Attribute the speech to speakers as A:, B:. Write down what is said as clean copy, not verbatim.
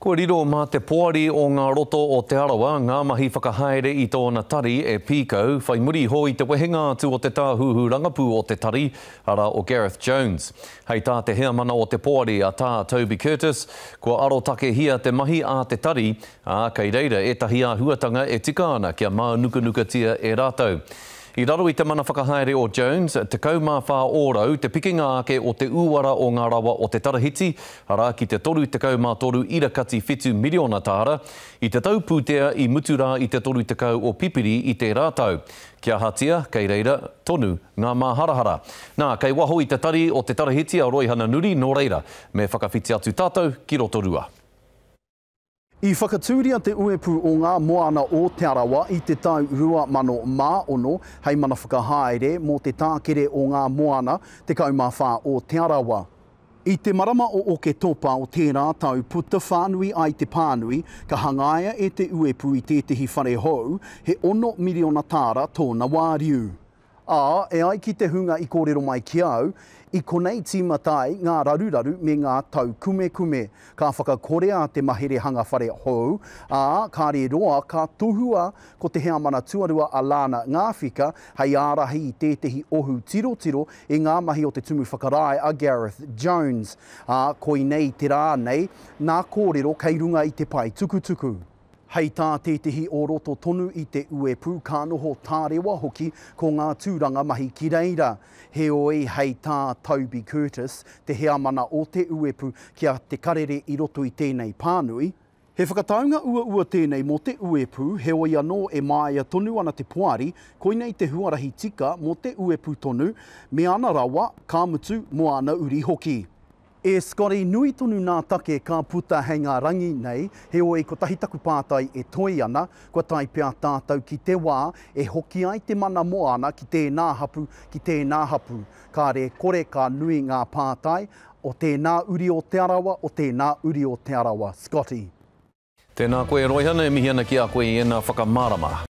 A: Ko riro mā te poari o ngā roto o Te Arawa, ngā mahi whakahaere i tōna tari e pīkau, whai muri ho i te wehenga atu o te tāhuhu rangapu o te tari, ara o Gareth Jones. Hei tā te hea mana o te poari a tā Toby Curtis, kua aro take hia te mahi a te tari, kei reira e tahi a huatanga e tika ana kia mā nuka tia e rātou. I raro i te mana whakahaere o Jones, te kaumā whā ōrau, te pikinga ake o te uara o ngā rawa o te tarahiti, ara ki te toru te kaumā toru irakati whitu miliona tāra, i te tau pūtea i muturā i te toru te kau o pipiri i te rātau. Kia hatia, kei reira, tonu ngā māharahara. Nā, kei waho i te tari o te tarahiti a Roihana Nuri, nō reira, me whakawhiti atu tātou ki roto rua.
B: I whakatūria te uepu o ngā moana o Te Arawa i te tau 2020 hei mana whakahaere mō te tākere o ngā moana te kaumawha o Te Arawa. I te marama o Oke Topa o tērā tau puta whānui ai te pānui, ka hangaia e te uepu i tētahi whare hou, he 1 miliona tāra tōna wāriu. E ai ki te hunga i kōrero mai ki au, i konei tīmatai ngā raruraru me ngā tau kume. Ka whakakorea te mahere hanga whare hou, kāre roa ka tohua ko te hea mana tuarua a Lana Ngāwhika hei ārahi i tētahi ohu tiro e ngā mahi o te tumu whakarae a Gareth Jones. Koi nei te rā nei, nā kōrero kei runga i te pai tukutuku. Hei tā tētahi o roto tonu i te uepu ka noho tārewa hoki ko ngā tūranga mahi ki reira. Heoi hei tā Toby Curtis, te hea mana o te uepu kia te karere i roto i tēnei pānui. He whakataunga ua tēnei mō te uepu, heoi anō e māia tonu ana te poari, koinei te huarahi tika mō te uepu tonu, me ana rawa ka mutu mo ana uri hoki. E skori nui tonu nā take ka puta hei ngā rangi nei, heoi ko tahi taku pātai e toi ana, ko tai pia tātou ki te wā, e hoki ai te mana moana ki tēnā hapu. Kāre kore ka nui ngā pātai o tēnā uri o Te Arawa, o tēnā uri o Te Arawa. Scotty.
A: Tēnā koe Roihana, e mihi ana ki a koe i ena whakamārama.